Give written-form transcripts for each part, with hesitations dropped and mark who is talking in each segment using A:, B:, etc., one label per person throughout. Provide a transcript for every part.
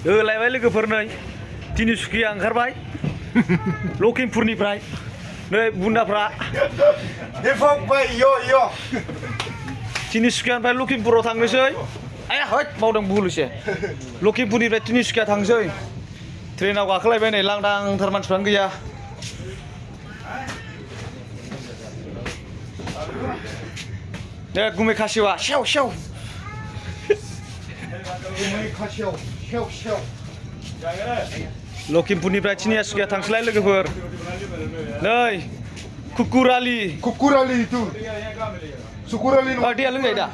A: लायबाय लोगोफोर नै तिनिसुकिया ओंखारबाय लखिमपुरनिफ्राय नै बुन्दाफ्रा
B: देफांबाय यो
A: तिनिसुकियानिफ्राय लखिमपुराव थांनोसै आया हैद मावदों भुल एसे लखिमपुरनिफ्राय तिनिसुकिया थांसै ट्रेनाव गाखोलायबाय नै लांदांथार मानसिफ्रानो गैया दे गुमै खासिवा सेव सेव
B: गुमै खासियाव सेव सेव
A: लखिमपुरनिफ्राय तिनिसुकिया थांसैलाय लोगोफोर नै कुकुरालि
B: itu Sukurali
A: dia लोंनाय दा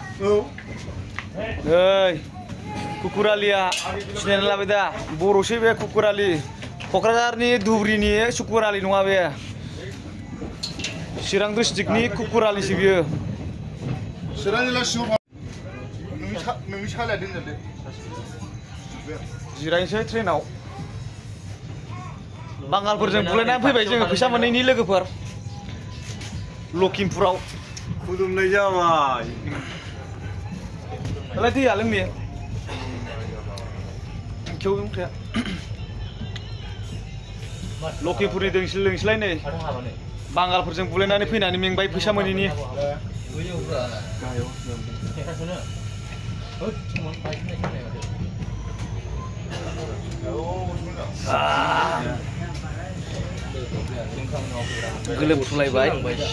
A: नै कुकुरालिया सिनायना लाबाय दा बर'सो बे कुकुरालि क'क्राझारनि धुबुरीनि सुकुरालि नङा बे चिरां डिस्ट्रिक्टनि कुकुरालिसो बियो
B: चिरांनि सिङाव नोंनि सालाया दोनजादो
A: जिरायनोसै ट्रेनाव बांगालफोरजों बुलायनानै फैबाय जोङो फैसा मोनैनि लोगोफोर लखिमपुराव
B: फुदुंनाय जाबाय
A: दालाय दैया लोंनो खेव ओंख्रिया लखिमपुरनि लोंसैलाय नै बांगालफोरजों बुलायनानै फैनानै मेंबाय फैसा मोनैनि गोलोमफ्रुलायबाय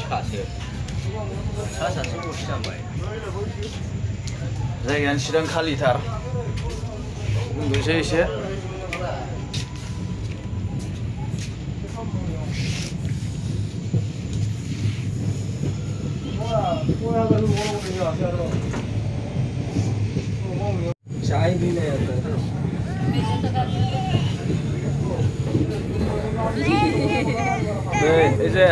A: जायगायानो चिरां खालिथार उन्दुनोसै एसे
C: चाय भी नहीं आता
A: एजे